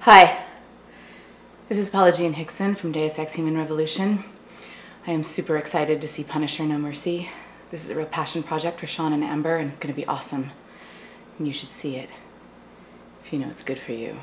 Hi, this is Paula Jean Hixon from Deus Ex Human Revolution. I am super excited to see Punisher No Mercy. This is a real passion project for Sean and Amber, and it's going to be awesome. And you should see it if you know it's good for you.